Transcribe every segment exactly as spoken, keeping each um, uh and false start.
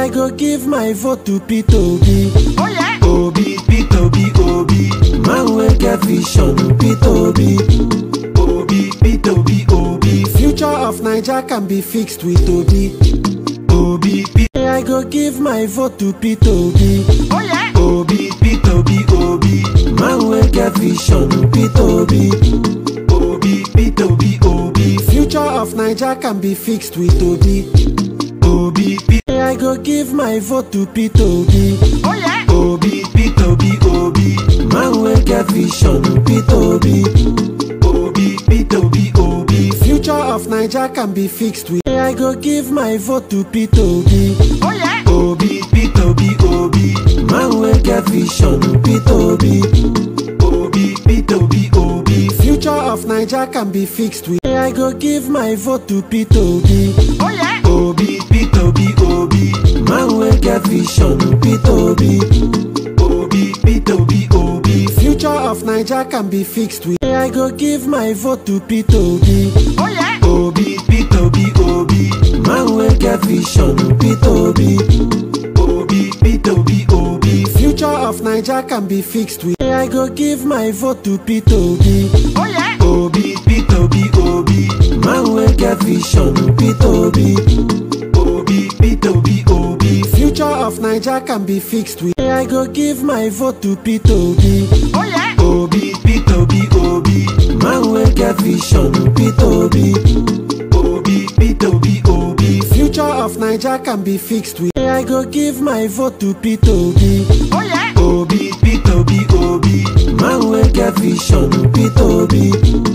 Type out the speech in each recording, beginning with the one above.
I go give my vote to Peter Obi. Oh yeah. Obi, Peter Obi, Obi. Man wey get vision, Peter Obi. Obi, Peter Obi, Obi. Future of Naija can be fixed with Obi. Obi, Peter. I go give my vote to Peter Obi. Oh yeah. Obi, Peter Obi, Obi. Man wey get vision, Peter Obi. Obi, Peter Obi, Obi. Future of Naija can be fixed with Obi. Obi, Peter. I go give my vote to Peter Obi. Oh yeah. Obi, Peter Obi, Obi. Man wey get vision, Peter Obi. Obi, Peter Obi, Obi. Future of Naija can be fixed with. I go give my vote to Peter Obi. Oh yeah. Obi, Peter Obi, Obi. Man wey get vision, Peter Obi. Obi, Peter Obi, Obi. Future of Naija can be fixed with. I go give my vote to Peter Obi. Oh yeah. Obi, Peter Obi, Obi. Man wey get vision, Peter Obi. Obi, Peter Obi, Obi. Future of Naija can be fixed with. I go give my vote to Peter Obi. Oh yeah. Obi, Peter Obi, Obi. Man wey get vision, Peter Obi. Obi, Peter Obi, Obi. Future of Naija can be fixed with. I go give my vote to Peter Obi. Oh yeah. Obi, Peter Obi, Obi. Man wey get vision, Peter Obi. Obi, Peter Obi, Obi. Future of Naija can be fixed with. I go give my vote to Peter Obi. Oh yeah. Obi, Peter Obi, Obi. Man wey get vision, Peter Obi. Obi, Peter Obi, Obi. Future of Naija can be fixed with. I go give my vote to Peter Obi. Oh yeah. Obi, Peter Obi, Obi. Man wey get vision, Peter Obi.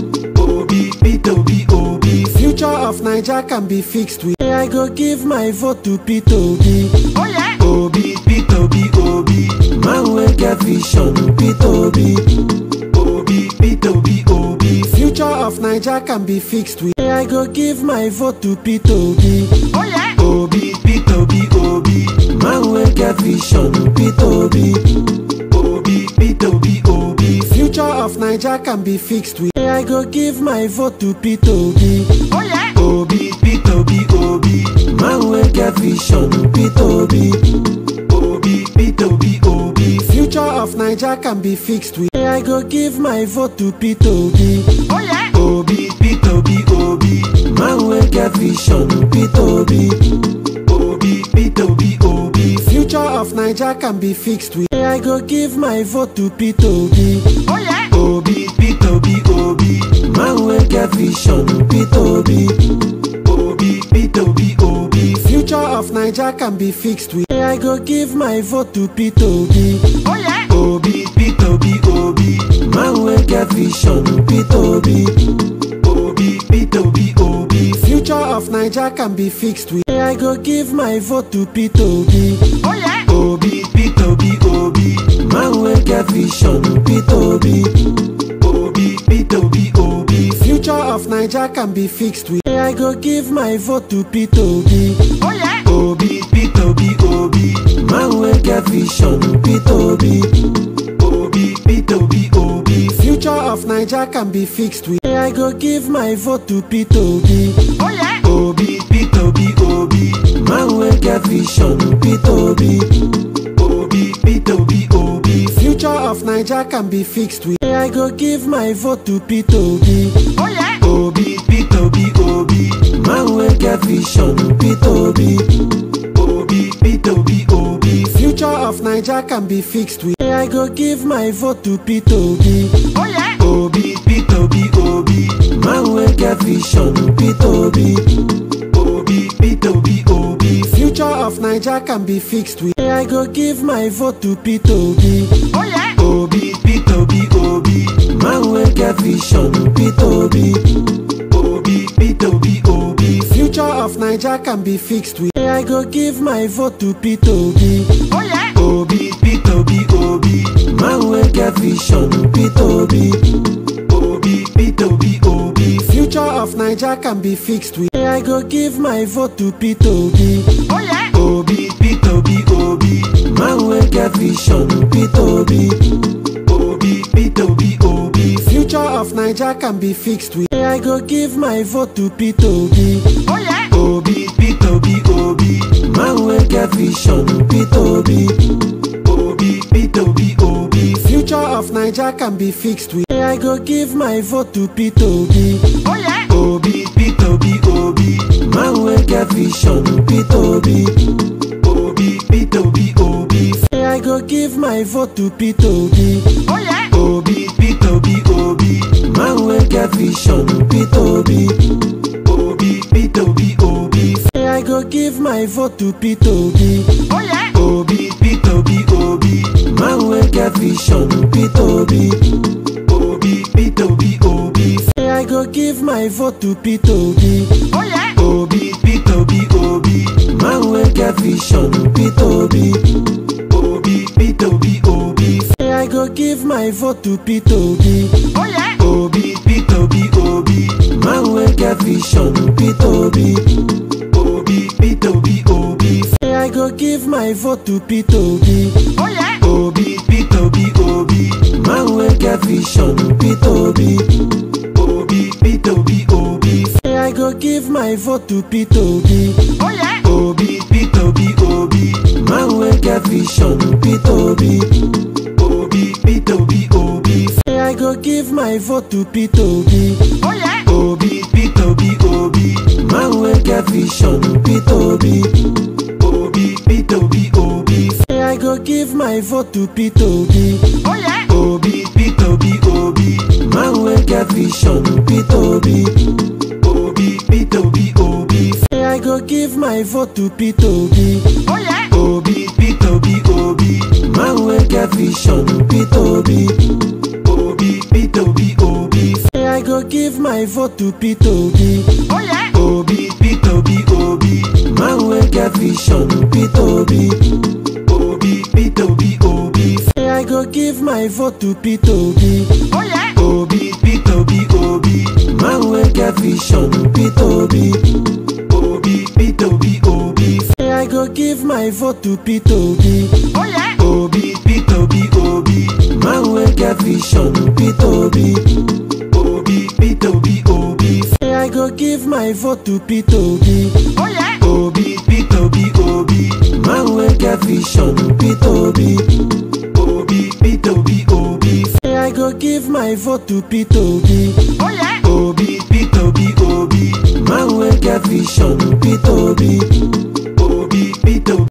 Obi, Peter Obi, Obi. Future of Naija can be fixed with. I go give my vote to Peter Obi. Oh yeah. Obi, Peter Obi, Obi. Man wey get vision, Peter Obi. Obi, Peter Obi, Obi. Future of Naija can be fixed with. I go give my vote to Peter Obi. Oh yeah. Obi, Peter Obi, Obi. Man wey get vision, Peter Obi. Obi, Peter Obi, Obi. Future of Naija can be fixed with. I go give my vote to Peter Obi. Oh yeah. Obi, Peter Obi, Obi. Man wey get vision, Peter Obi. Obi, Peter Obi, Obi. Future of Naija can be fixed with. I go give my vote to Peter Obi. Oh yeah. Obi, Peter Obi, Obi. Man wey get vision, Peter Obi. Obi, Peter Obi, Obi. Future of Naija can be fixed with. I go give my vote to Peter Obi. Oh yeah. Obi, Peter Obi, Obi. Man wey get vision, Peter Obi. Obi, Peter Obi, Obi. Future of Naija can be fixed with. I go give my vote to Peter Obi. Oh yeah. Obi, Peter Obi, Obi. Man wey get vision, Peter Obi. Obi, Peter Obi, Obi. Future of Naija can be fixed with. I go give my vote to Peter Obi. Oh yeah. Obi, Peter Obi, Obi. Man wey get vision, Peter Obi. Obi, Peter Obi, Obi. Future of Naija can be fixed with. I go give my vote to Peter Obi. Oh yeah. Obi, Peter Obi, Obi. Man wey get vision, Peter Obi. Obi, Peter Obi, Obi. Future of Naija can be fixed with. I go give my vote to Peter Obi. Oh yeah. Obi, Peter Obi, Obi. Man wey get vision, Peter Obi. Obi, Peter Obi, Obi. Future of Naija can be fixed with. I go give my vote to Peter Obi. Oh yeah. Obi, Peter Obi, Obi. Man wey get vision, Peter Obi. Obi, Peter Obi, Obi. Future of Naija can be fixed with. I go give my vote to Peter Obi. Oh yeah. Obi, Peter Obi, Obi. Man wey get vision, Peter Obi. Obi, Peter Obi, Obi. Future of Naija can be fixed with. I go give my vote to Peter Obi. Oh yeah. Obi, Peter Obi, Obi. Man wey get vision, Peter Obi. Obi, Peter Obi, Obi. Future of Naija can be fixed with. I go give my vote to Peter Obi. Oh yeah. Obi, Peter Obi, Obi. Man wey get vision, Peter Obi. Obi, Peter Obi, Obi. Future of Naija can be fixed with. I go give my vote to Peter Obi. Oh yeah. Obi, Peter Obi, Obi. Man wey get vision, Peter Obi. Obi, Peter Obi, Obi. Future of Naija can be fixed with. I go give my vote to Peter Obi. Oh yeah. Obi, Peter Obi, Obi. man wey get vision, Peter Obi. Obi, Peter Obi, Obi. Future of Naija can be fixed with. I go give my vote to Peter Obi. Oh yeah. Obi, Peter Obi, Obi. Man wey get vision, Peter Obi. Obi, Peter Obi, Obi. I go give my vote to Peter Obi. Oh yeah. Obi, Peter Obi, Obi. Man wey get vision, Peter Obi. Obi, Peter Obi, Obi. I go give my vote to Peter Obi. Oh yeah. Obi, Peter Obi, Obi. Man wey get vision, Peter Obi. Obi, Peter Obi, Obi. I go give my vote to Peter Obi. Oh yeah. Obi, Peter Obi, Obi. Man wey get vision, Peter Obi. Obi, Peter Obi, Obi. I go give my vote to Peter Obi. Oh yeah. Obi, Peter Obi, Obi. Man wey get vision, Peter Obi. Obi, Peter Obi, Obi. I go give my vote to Peter Obi. Oh yeah. Obi, Peter Obi, Obi. Man wey get vision, Peter Obi. Obi, Peter Obi, Obi. I go give my vote to Peter Obi. Oh yeah. Obi, Peter Obi, Obi. Man wey get vision, Peter Obi. Obi, Peter Obi, Obi. I go give my vote to Peter Obi. Oh yeah. Obi, Peter Obi, Obi. Man wey get vision, Peter Obi. Obi, Peter Obi, Obi. I go give my vote to Peter Obi. Oh yeah. Obi, Peter Obi, Obi. Man wey get vision, Peter Obi. Obi, Peter Obi, Obi. I go give my vote to Peter Obi. Oh yeah. Obi, Peter Obi, Obi. Man wey get vision, Peter Obi. Obi, Peter Obi, Obi. I go give my vote to Peter Obi. Oh yeah. Obi, Peter Obi, Obi. Man wey get vision, Peter Obi. Obi, Peter Obi, Obi. I go give my vote to Peter Obi. Oh yeah. Obi, Peter Obi, Obi. Man wey get vision, Peter Obi. Obi, Peter Obi, Obi. I go give my vote to Peter Obi. Oh yeah. Obi, Peter Obi, Obi. Man wey get vision, Peter Obi. Obi, Peter Obi, Obi. I go give my vote to Peter Obi. Oh yeah. Obi, Peter Obi, Obi. Man wey get vision, Peter Obi. Obi, Peter Obi, Obi. I go give my vote to Peter Obi. Oh yeah. Obi, Peter Obi, Obi. Man wey get vision, Peter Obi. Obi,